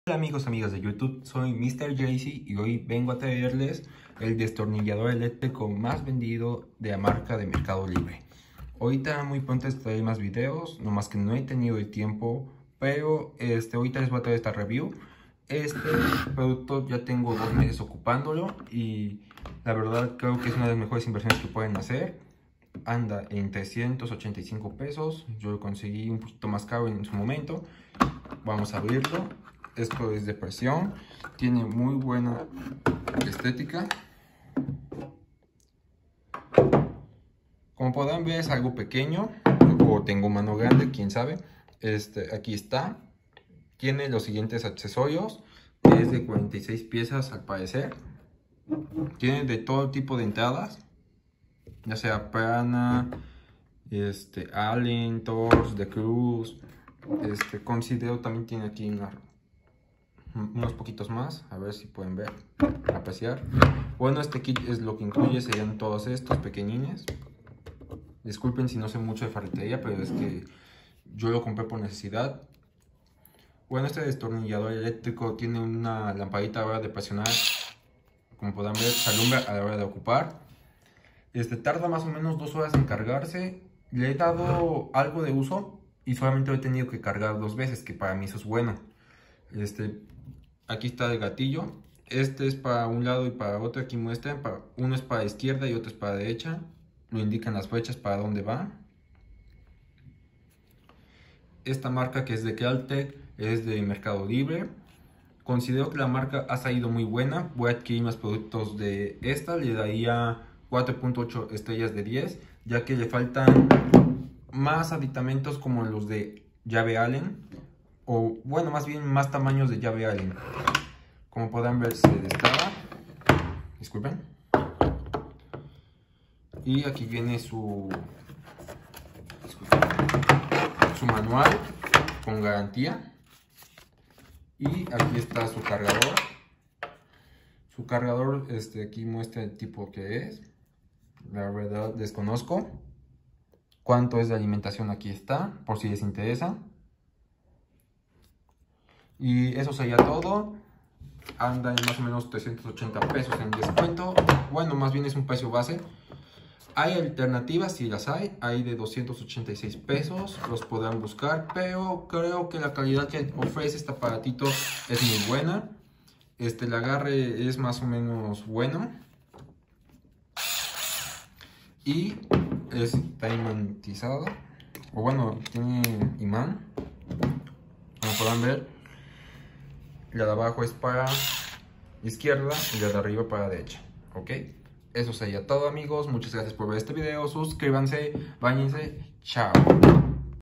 Hola amigos, amigas de YouTube, soy Mr. Jaycee y hoy vengo a traerles el destornillador eléctrico más vendido de la marca de Mercado Libre. Ahorita muy pronto les traeré más videos, nomás que no he tenido el tiempo, pero ahorita les voy a traer esta review. Este producto ya tengo 2 meses ocupándolo y la verdad creo que es una de las mejores inversiones que pueden hacer. Anda en 385 pesos, yo lo conseguí un poquito más caro en su momento. Vamos a abrirlo. Esto es de presión, tiene muy buena estética. Como podrán ver es algo pequeño, o tengo mano grande, quién sabe. Aquí está, tiene los siguientes accesorios, es de 46 piezas al parecer. Tiene de todo tipo de entradas, ya sea plana, Allen, Torx, de Cruz. Considero también tiene aquí unos poquitos más, a ver si pueden ver, apreciar. Bueno, este kit es lo que incluye, serían todos estos pequeñines. Disculpen si no sé mucho de ferretería, pero es que yo lo compré por necesidad. Bueno, este destornillador eléctrico tiene una lamparita a la hora de presionar, como podrán ver, se alumbra a la hora de ocupar. Tarda más o menos 2 horas en cargarse. Le he dado algo de uso y solamente lo he tenido que cargar 2 veces, que para mí eso es bueno. Aquí está el gatillo. Este es para un lado y para otro. Aquí muestran, uno es para izquierda y otro es para derecha. Lo indican las flechas para dónde va. Esta marca, que es de Caltech, es de Mercado Libre. Considero que la marca ha salido muy buena. Voy a adquirir más productos de esta. Le daría 4.8 estrellas de 10, ya que le faltan más aditamentos como los de llave Allen, o bueno, más bien más tamaños de llave Allen. Como podrán ver, se destraba, disculpen, y aquí viene su manual con garantía, y aquí está su cargador. Su cargador, aquí muestra el tipo que es. La verdad desconozco cuánto es de alimentación. Aquí está, por si les interesa. Y eso sería todo. Anda en más o menos 380 pesos en descuento. Bueno, más bien es un precio base. Hay alternativas, si las hay de 286 pesos, los podrán buscar, pero creo que la calidad que ofrece este aparatito es muy buena. El agarre es más o menos bueno y está imantizado, o bueno, tiene imán. Como podrán ver, la de abajo es para izquierda y la de arriba para derecha. Ok, eso sería todo amigos, muchas gracias por ver este video, suscríbanse, báñense, chao.